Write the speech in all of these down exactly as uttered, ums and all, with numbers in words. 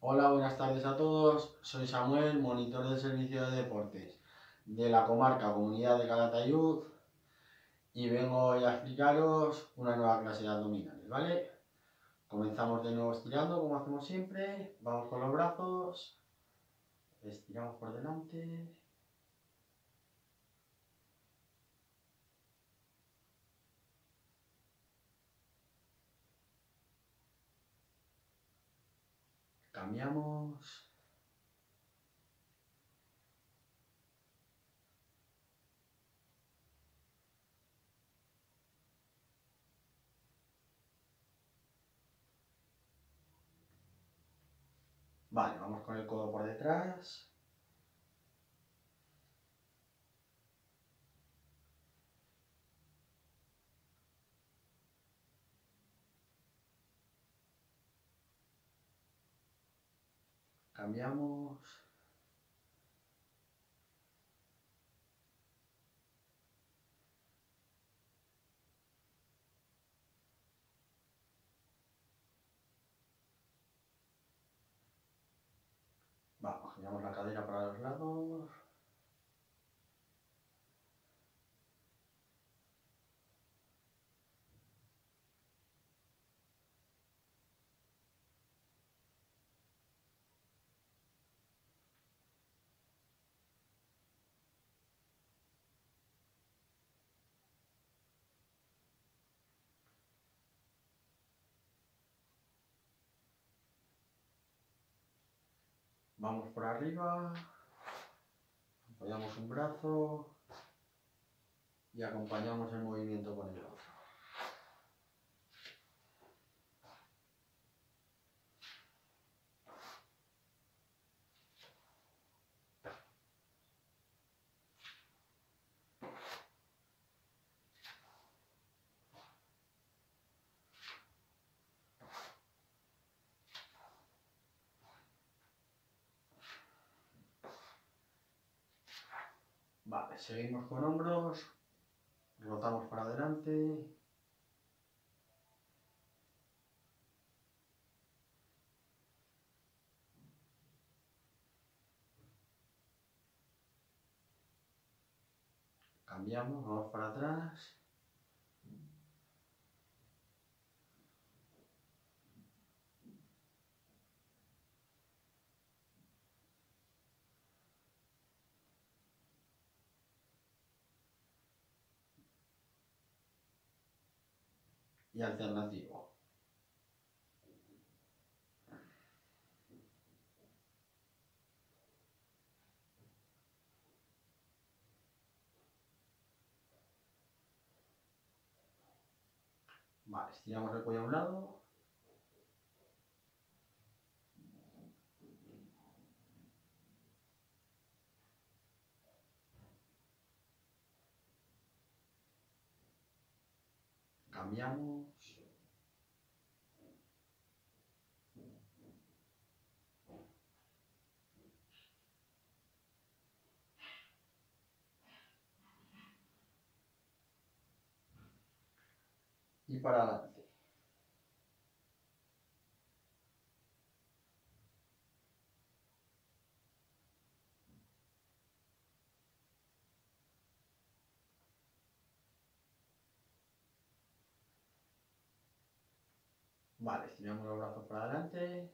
Hola, buenas tardes a todos. Soy Samuel, monitor del servicio de deportes de la comarca Comunidad de Calatayud y vengo hoy a explicaros una nueva clase de abdominales, ¿vale? Comenzamos de nuevo estirando como hacemos siempre. Vamos con los brazos, estiramos por delante. Cambiamos. Vale, vamos con el codo por detrás. Cambiamos. Vamos, giramos la cadera para los lados. Vamos por arriba. Apoyamos un brazo y acompañamos el movimiento con el otro. Vale, seguimos con hombros, rotamos para adelante. Cambiamos, vamos para atrás. Y alternativo. Vale, estiramos el cuello a un lado. Cambiamos. Y para adelante. Vale, estiramos los brazos para adelante.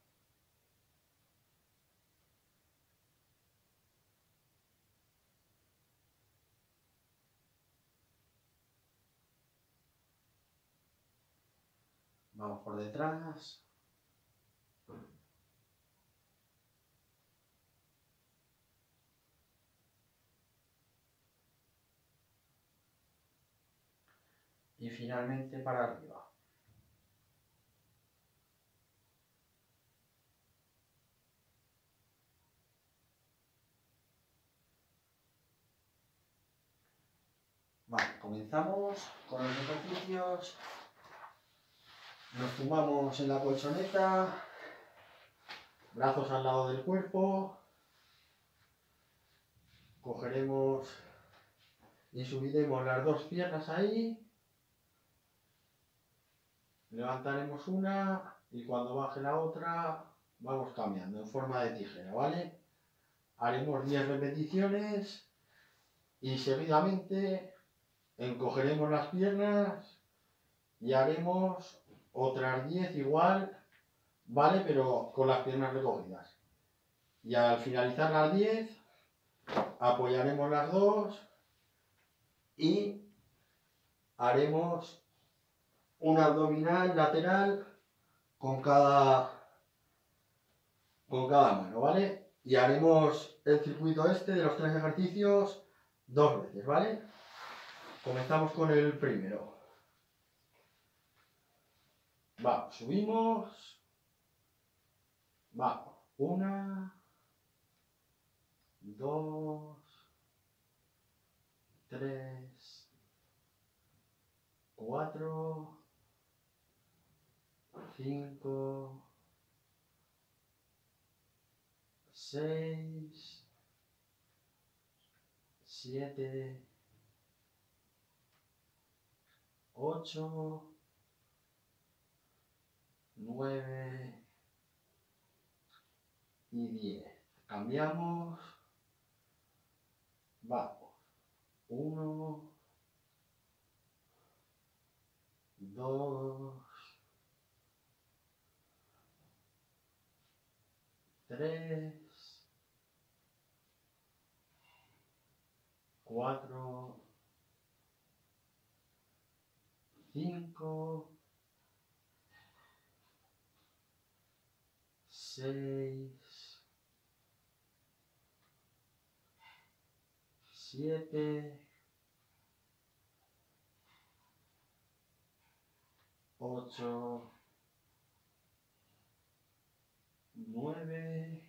Vamos por detrás. Y finalmente para arriba. Vale, comenzamos con los ejercicios. Nos tumbamos en la colchoneta, brazos al lado del cuerpo. Cogeremos y subiremos las dos piernas ahí. Levantaremos una y cuando baje la otra vamos cambiando en forma de tijera, ¿vale? Haremos diez repeticiones y seguidamente encogeremos las piernas y haremos otras diez igual, ¿vale? Pero con las piernas recogidas. Y al finalizar las diez, apoyaremos las dos y haremos un abdominal lateral con cada, con cada mano, ¿vale? Y haremos el circuito este de los tres ejercicios dos veces, ¿vale? Comenzamos con el primero. Vamos, subimos. Vamos, una, dos, tres, cuatro, cinco, seis, siete, ocho, nueve y diez. Cambiamos. Vamos. uno, dos, tres, cuatro, cinco, seis, siete, ocho, nueve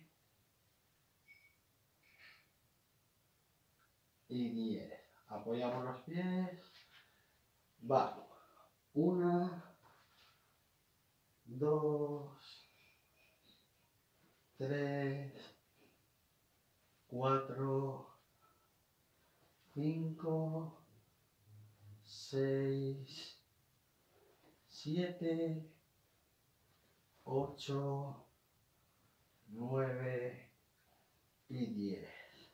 y diez. Apoyamos los pies. Vamos. Una, dos, tres, cuatro, cinco, seis, siete, ocho, nueve y diez.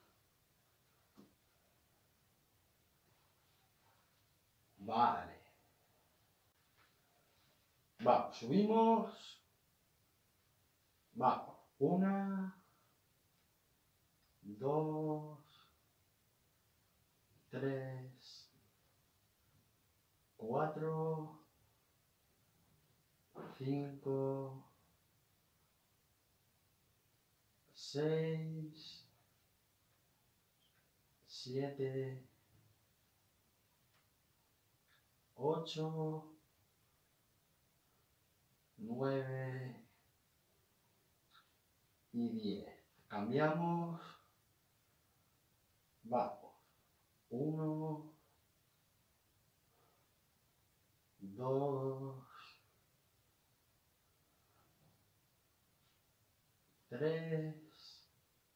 Vale. Vamos, subimos. Vamos. Una, dos, tres, cuatro, cinco, seis, siete, ocho, nueve y diez. Cambiamos. Vamos. uno, dos, tres,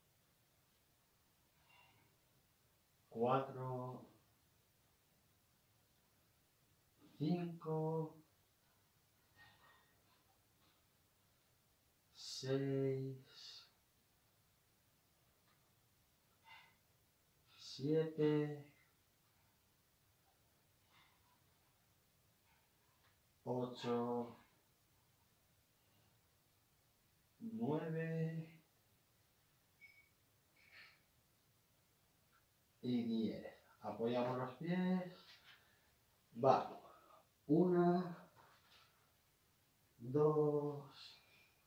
cuatro, cinco, seis, siete, ocho, nueve y diez. Apoyamos los pies. Vamos. Una, dos,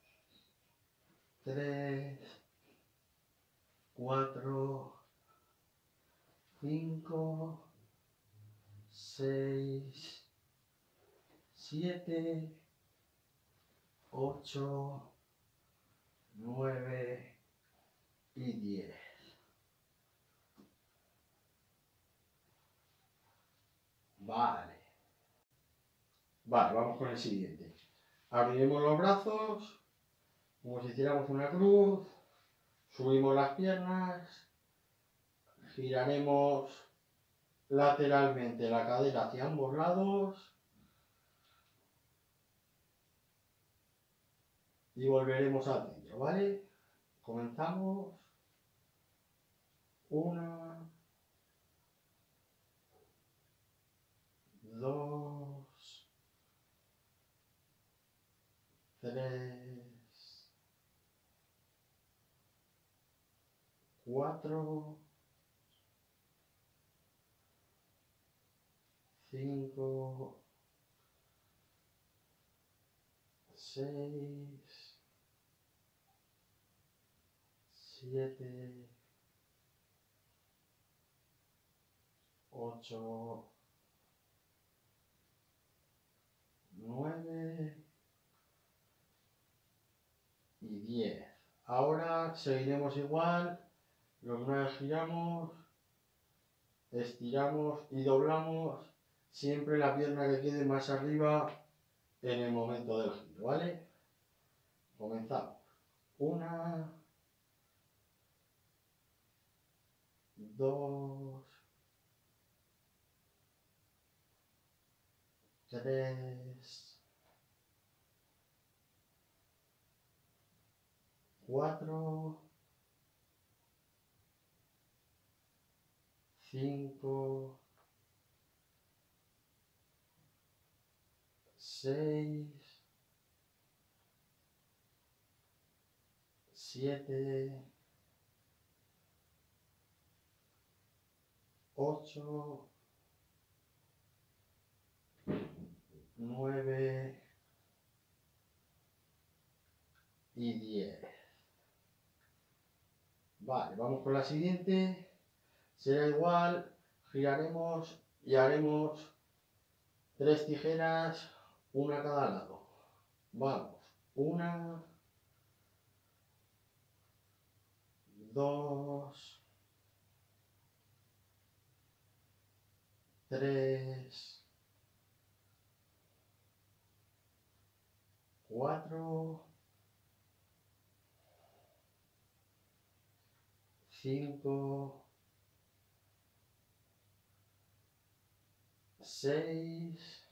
tres, cuatro, cinco, seis, siete, ocho, nueve y diez. Vale. Vale, vamos con el siguiente. Abriremos los brazos, como si hiciéramos una cruz, subimos las piernas, giraremos lateralmente la cadera hacia ambos lados, y volveremos al centro, ¿vale? Comenzamos. Una, dos, tres, cuatro, cinco, seis, siete, ocho, nueve y diez. Ahora seguiremos igual. Los nueve giramos, estiramos y doblamos siempre la pierna que quede más arriba en el momento del giro, ¿vale? Comenzamos. Una, dos, tres, cuatro, cinco, seis, siete, ocho, nueve y diez. Vale, vamos con la siguiente. Será igual, giraremos y haremos tres tijeras, una a cada lado. Vamos, una, dos, tres, cuatro, cinco, seis,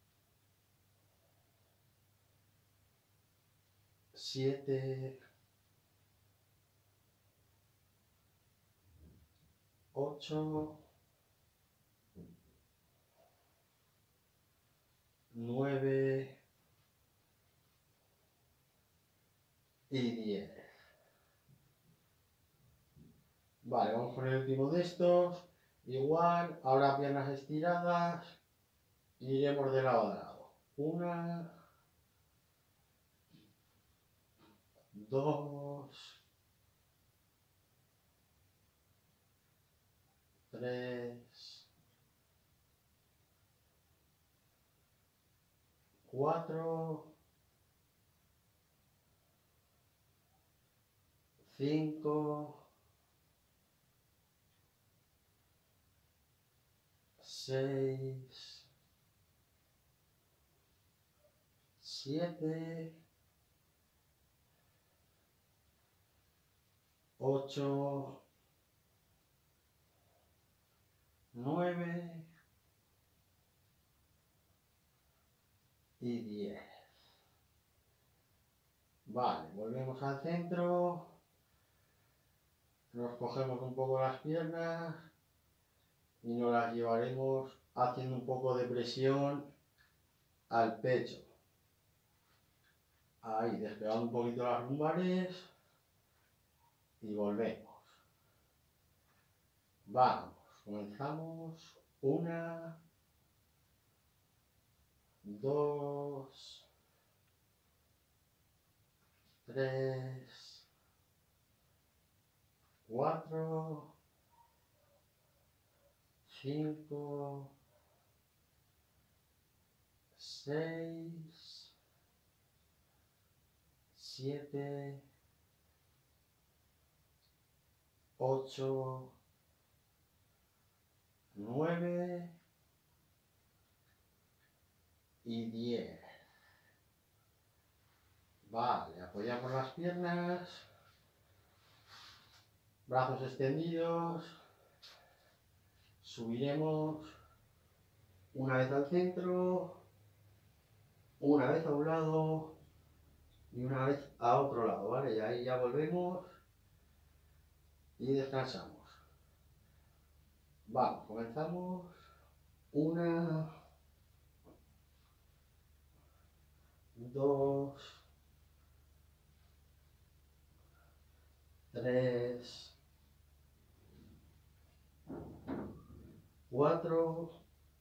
siete, ocho, nueve y diez. Vale, vamos con el último de estos. Igual, ahora piernas estiradas. Y iremos de lado a lado. Una, dos, tres, cuatro, cinco, seis, siete, ocho, nueve y diez. Vale, volvemos al centro. Nos cogemos un poco las piernas y nos las llevaremos haciendo un poco de presión al pecho. Ahí, despegando un poquito las lumbares y volvemos. Vamos, comenzamos. Una, dos, tres, cuatro, cinco, seis, siete, ocho, nueve y diez. Vale, apoyamos las piernas, brazos extendidos, subiremos una vez al centro, una vez a un lado y una vez a otro lado, ¿vale? Y ahí ya volvemos y descansamos. Vamos, comenzamos. Una, dos, tres, cuatro,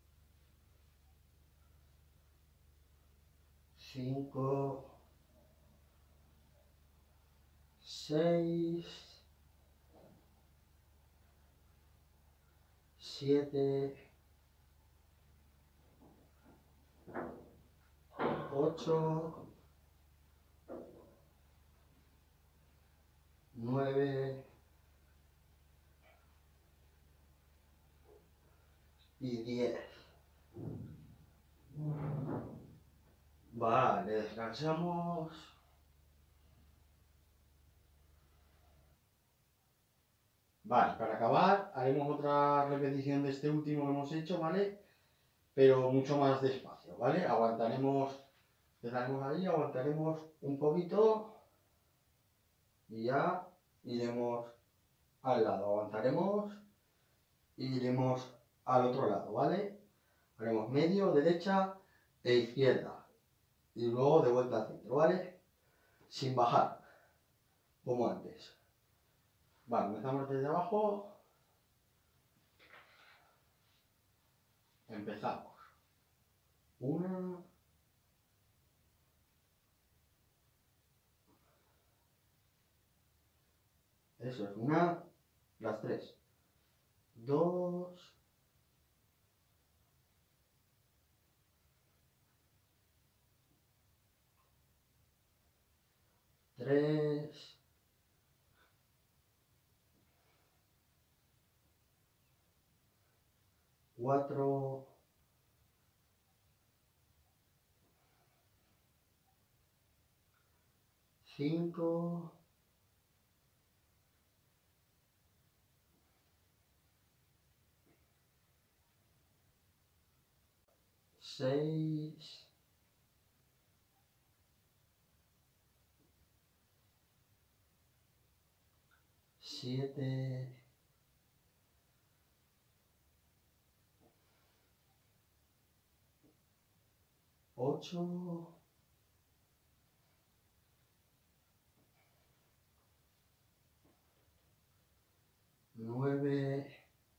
cinco, seis, siete, ocho, nueve y diez. Vale, descansamos. Vale, para acabar haremos otra repetición de este último que hemos hecho, ¿vale? Pero mucho más despacio, ¿vale? Aguantaremos, empezaremos ahí, aguantaremos un poquito y ya iremos al lado. Aguantaremos y iremos al otro lado, ¿vale? Haremos medio, derecha e izquierda. Y luego de vuelta al centro, ¿vale? Sin bajar, como antes. Vale, empezamos desde abajo. Empezamos. Una. Eso es, una, las tres. Dos. Tres. Cuatro. Cinco. Seis. Siete. Ocho. Nueve.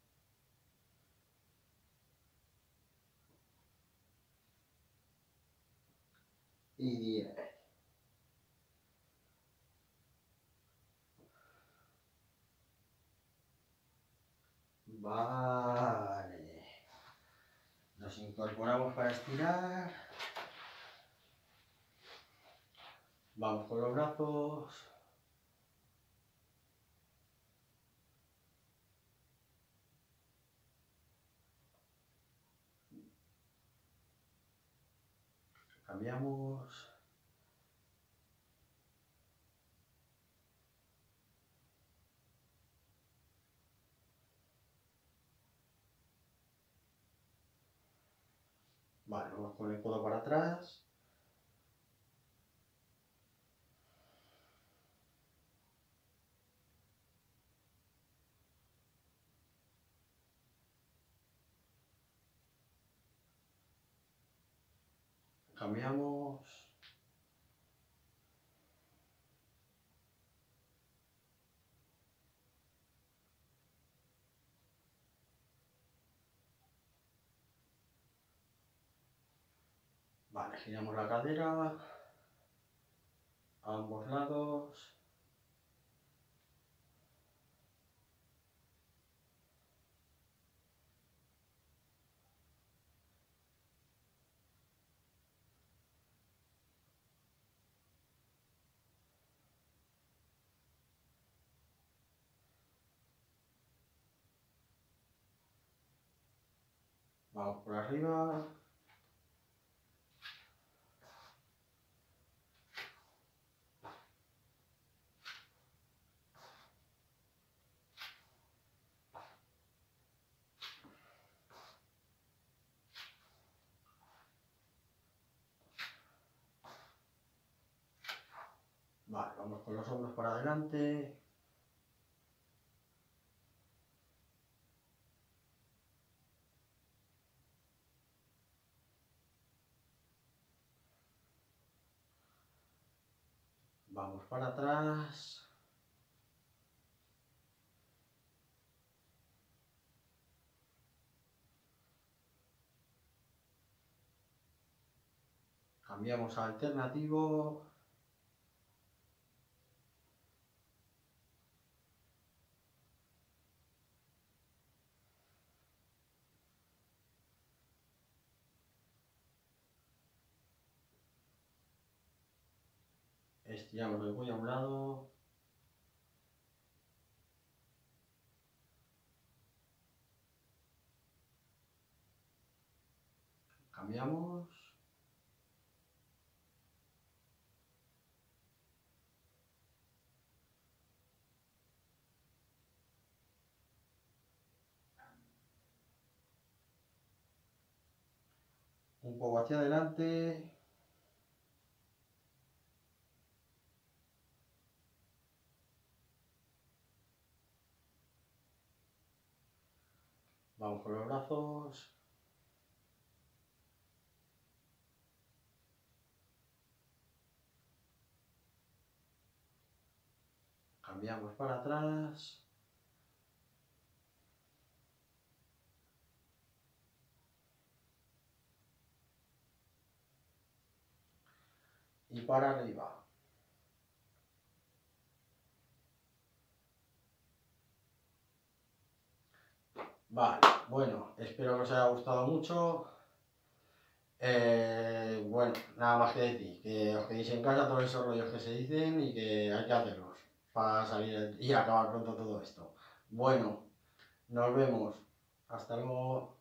Y diez. Vale. Nos incorporamos para estirar. Vamos con los brazos. Cambiamos. Vale, vamos con el codo para atrás. Cambiamos. Vale, giramos la cadera a ambos lados. Vamos por arriba. Vamos con los hombros para adelante. Vamos para atrás. Cambiamos a alternativo. Estiramos el cuello a un lado. Cambiamos. Un poco hacia adelante. Vamos con los brazos. Cambiamos para atrás. Y para arriba. Vale, bueno, espero que os haya gustado mucho. Eh, bueno, nada más que decir, que os quedéis en casa todos esos rollos que se dicen y que hay que hacerlos para salir y acabar pronto todo esto. Bueno, nos vemos. Hasta luego.